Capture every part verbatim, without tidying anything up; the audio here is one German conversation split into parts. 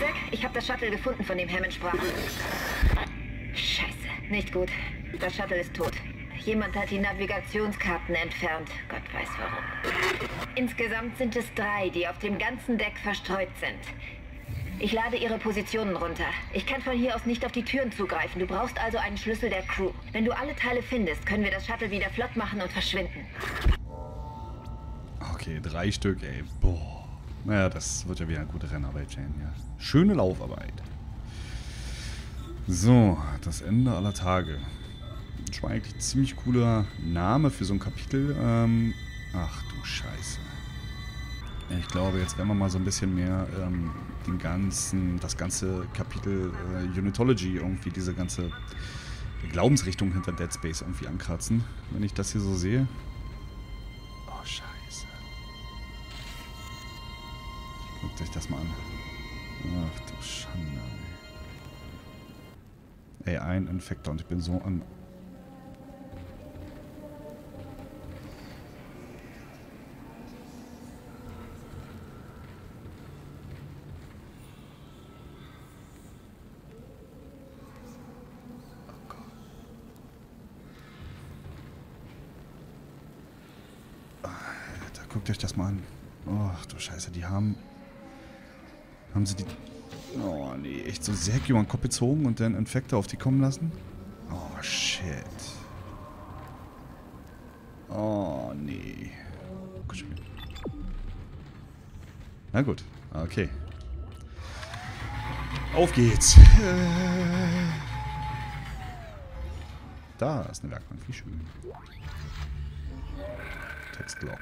Zack, ich habe das Shuttle gefunden, von dem Hammond sprach. Scheiße, nicht gut. Das Shuttle ist tot. Jemand hat die Navigationskarten entfernt. Gott weiß warum. Insgesamt sind es drei, die auf dem ganzen Deck verstreut sind. Ich lade ihre Positionen runter. Ich kann von hier aus nicht auf die Türen zugreifen. Du brauchst also einen Schlüssel der Crew. Wenn du alle Teile findest, können wir das Shuttle wieder flott machen und verschwinden. Okay, drei Stück, ey. Boah. Naja, das wird ja wieder eine gute Rennarbeit, Jane, ja. Schöne Laufarbeit. So, das Ende aller Tage. Das war eigentlich ein ziemlich cooler Name für so ein Kapitel. Ähm, ach du Scheiße. Ich glaube, jetzt werden wir mal so ein bisschen mehr ähm, den ganzen, das ganze Kapitel äh, Unitology, irgendwie diese ganze Glaubensrichtung hinter Dead Space irgendwie ankratzen. Wenn ich das hier so sehe. Oh, Scheiße. Guckt euch das mal an. Ach du Schande. Ey, ein Infektor und ich bin so an... Guckt euch das mal an. Oh, du Scheiße, die haben... Haben sie die... Oh, nee, echt so Sergio über den Kopf gezogen und dann Infektor auf die kommen lassen? Oh, shit. Oh, nee. Na gut, okay. Auf geht's. Da ist eine Werkbank, wie schön. Textlog.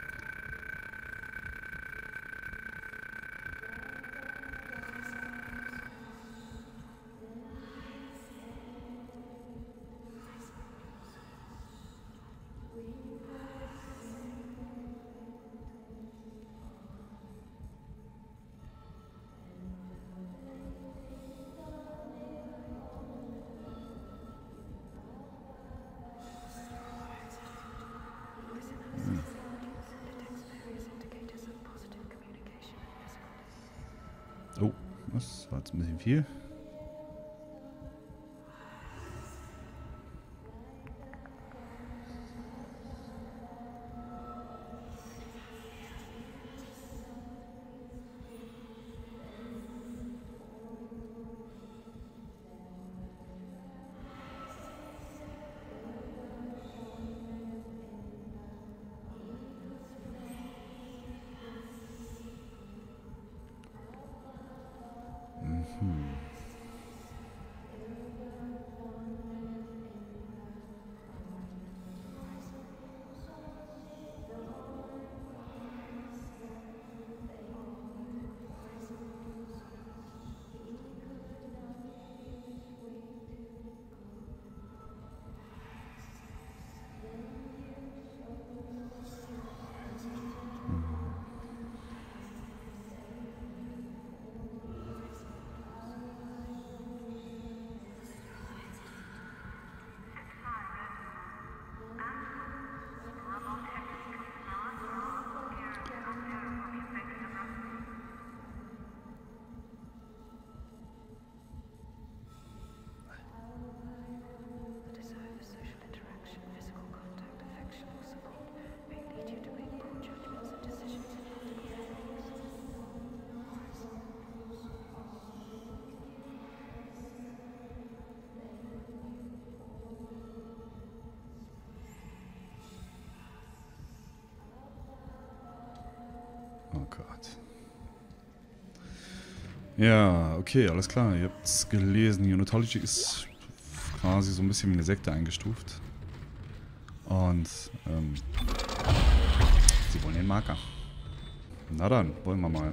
Oh, das war jetzt ein bisschen viel. Hm. Oh Gott. Ja, okay, alles klar. Ihr habt es gelesen. Unitology ist quasi so ein bisschen wie eine Sekte eingestuft. Und, ähm, sie wollen den Marker. Na dann, wollen wir mal.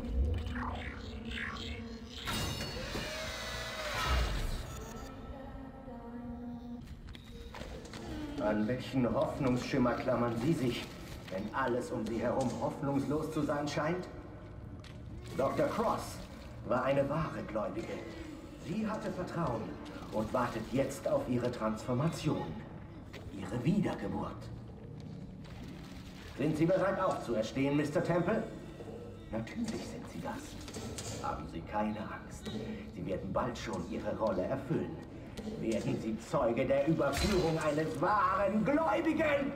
An welchen Hoffnungsschimmer klammern Sie sich, wenn alles um Sie herum hoffnungslos zu sein scheint? Doktor Cross war eine wahre Gläubige. Sie hatte Vertrauen und wartet jetzt auf ihre Transformation, ihre Wiedergeburt. Sind Sie bereit aufzuerstehen, Mister Temple? Natürlich sind sie das. Haben Sie keine Angst. Sie werden bald schon ihre Rolle erfüllen. Werden Sie Zeuge der Überführung eines wahren Gläubigen!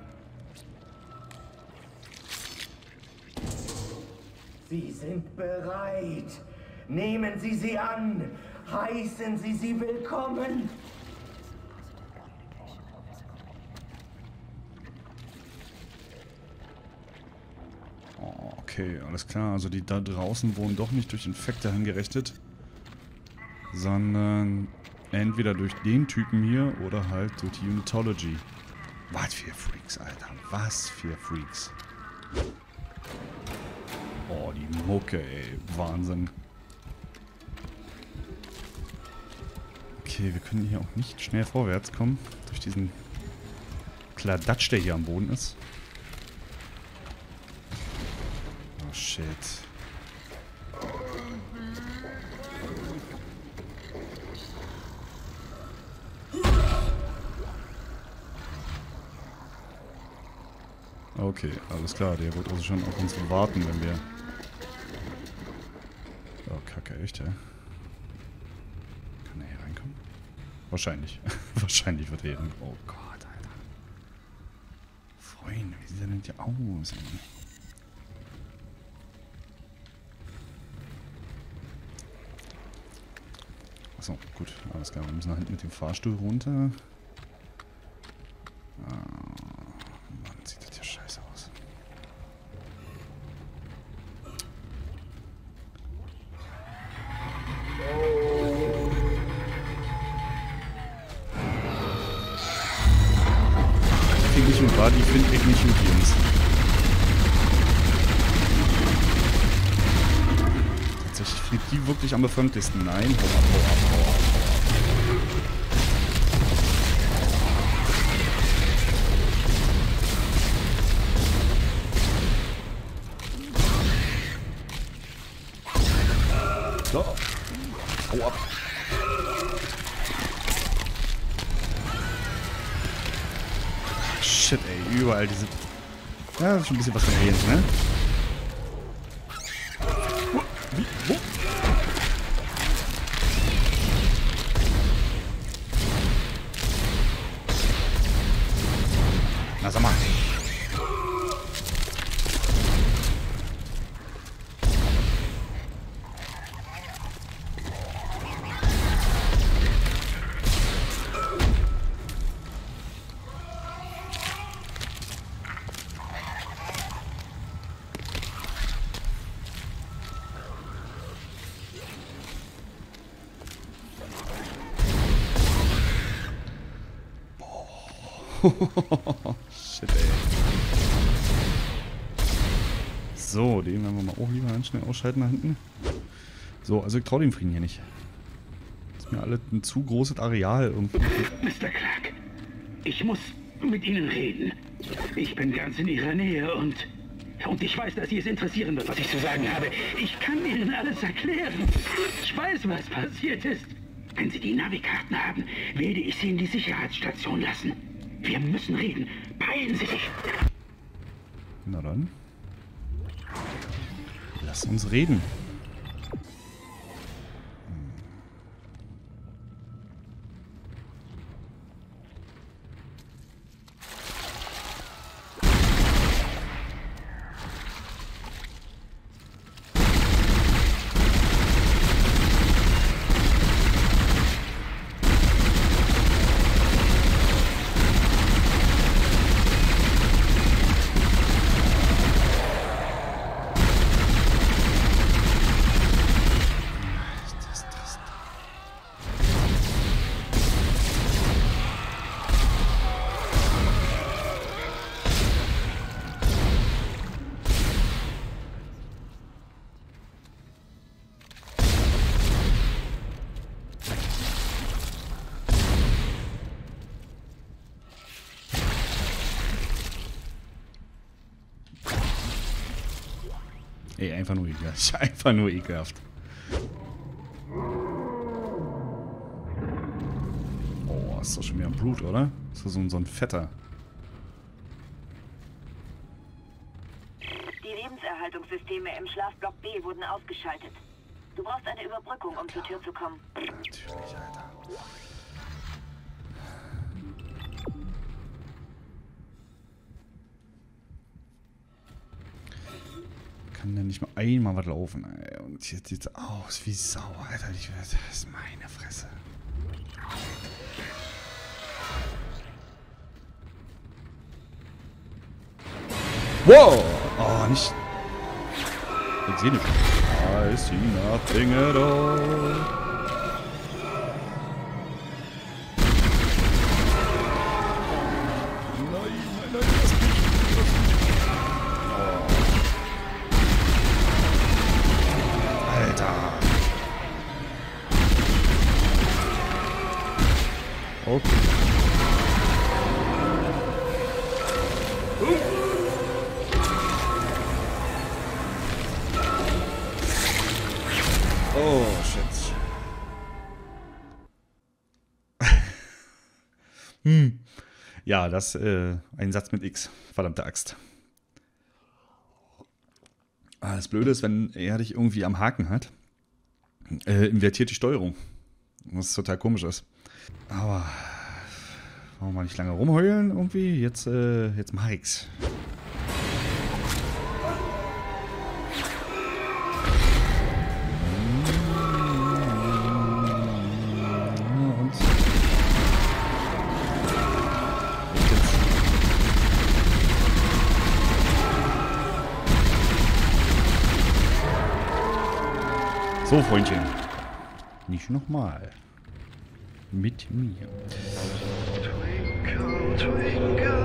Sie sind bereit. Nehmen Sie sie an. Heißen Sie sie willkommen. Okay, alles klar. Also die da draußen wurden doch nicht durch Infekte angerechnet, sondern entweder durch den Typen hier oder halt durch die Unitology. Was für Freaks, Alter. Was für Freaks. Oh, die Mucke, ey. Wahnsinn. Okay, wir können hier auch nicht schnell vorwärts kommen. Durch diesen Kladatsch, der hier am Boden ist. Oh, shit. Okay, alles klar. Der wird also schon auf uns warten, wenn wir... Oh, Kacke, echt, ja? Kann er hier reinkommen? Wahrscheinlich. Wahrscheinlich wird er hier reinkommen. Oh Gott, Alter. Freunde, wie sieht er denn hier aus, ey? Achso, gut, alles klar. Wir müssen nach hinten mit dem Fahrstuhl runter. Ah, Mann, sieht das hier scheiße aus. Finde ich und war, die finde ich nicht gut, Jungs. Tatsächlich finde ich die wirklich am befremdlichsten. Nein, hau ab, hau ab, hau ab, hau ab. So. Hau ab. Shit, ey. Überall diese... Ja, das ist schon ein bisschen was von Aliens, ne? Wie? Wo? Na, sag mal. Shit, ey. So, den werden wir mal auch lieber ganz schnell ausschalten nach hinten. So, also ich traue dem Frieden hier nicht. Das ist mir alles ein zu großes Areal irgendwie. Mister Clark, ich muss mit Ihnen reden. Ich bin ganz in Ihrer Nähe und... Und ich weiß, dass Sie es interessieren wird, was ich zu sagen habe. Ich kann Ihnen alles erklären. Ich weiß, was passiert ist. Wenn Sie die Navikarten haben, werde ich Sie in die Sicherheitsstation lassen. Wir müssen reden. Beeilen Sie sich. Na dann. Lass uns reden. Ey, einfach nur ekelhaft. Einfach nur ekelhaft. Oh, ist doch schon wieder ein Blut, oder? Ist das so ein, so ein fetter. Die Lebenserhaltungs Versorgungssysteme im Schlafblock B wurden ausgeschaltet. Du brauchst eine Überbrückung, um zur Tür zu kommen. Natürlich, Alter. Kann denn nicht mal einmal was laufen, ey. Und jetzt sieht es aus wie Sau, Alter. Ich, das ist meine Fresse. Wow! Oh, nicht. Ich sehe nicht. I see nothing at all. Nein, nein, nein, das nicht. Alter. Okay. Oh, shit. hm. Ja, das, äh, ein Satz mit X. Verdammte Axt. Ah, das Blöde ist, wenn er dich irgendwie am Haken hat, äh, invertiert die Steuerung. Was total komisch ist. Aber wollen wir mal nicht lange rumheulen irgendwie? Jetzt, äh, jetzt mach ich's. Und so, Freundchen. Nicht nochmal. Mit mir. Twinkle, twinkle.